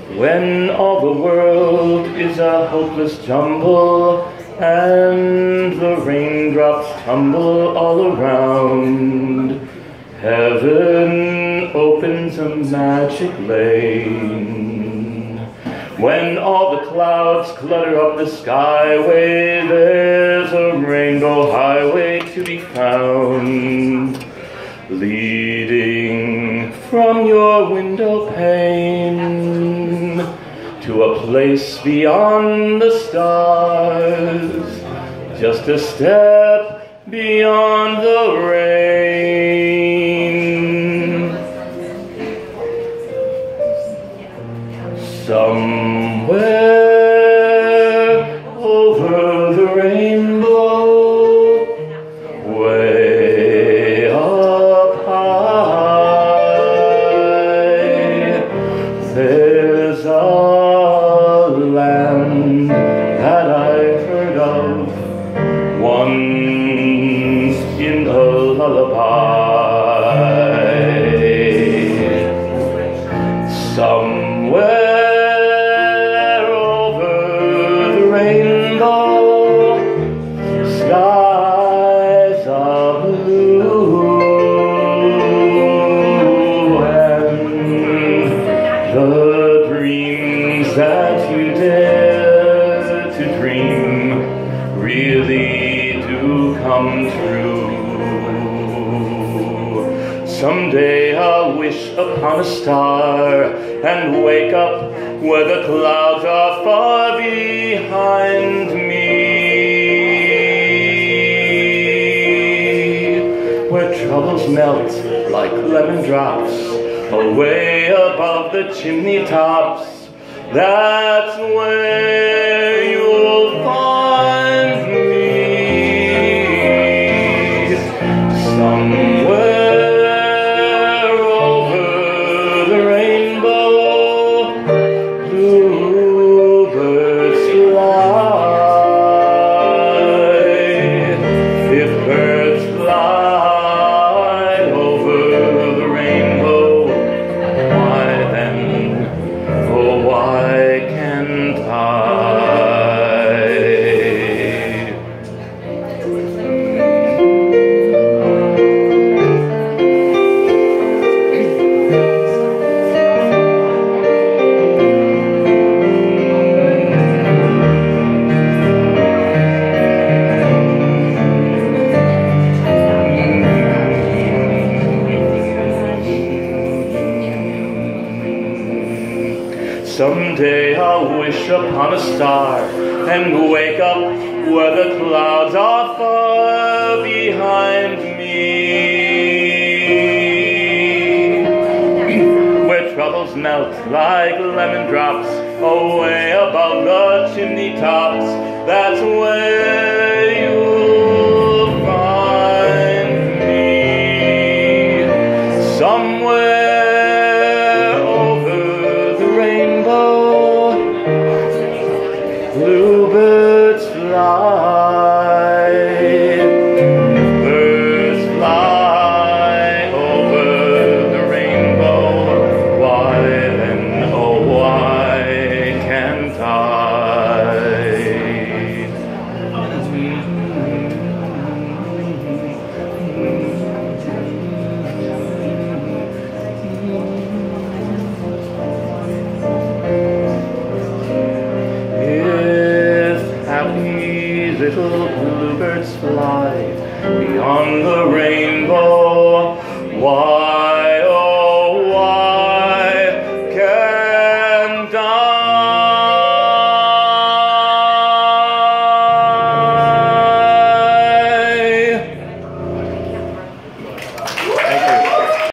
When all the world is a hopeless jumble and the raindrops tumble all around, heaven opens a magic lane. When all the clouds clutter up the skyway, there's a rainbow highway to be found, leading from your window pane to a place beyond the stars, just a step beyond the rain. Somewhere over the rainbow, way up high, there's a land that I've heard of once in a lullaby. Somewhere over the rainbow, skies are blue, and the dreams that you dare to dream really do come true. Someday I'll wish upon a star and wake up where the clouds are far behind me, where troubles melt like lemon drops away above the chimney tops. That's where you'll find me. Somewhere over the rainbow, bluebirds fly. If birds fly over the rainbow, why then, oh, why can't I? Someday I'll wish upon a star and wake up where the clouds are far behind me, where troubles melt like lemon drops away above the chimney tops. That's where you'll find me. Somewhere bluebirds fly, birds fly over the rainbow. Why then, oh, why can't I? Little bluebirds fly beyond the rainbow. Why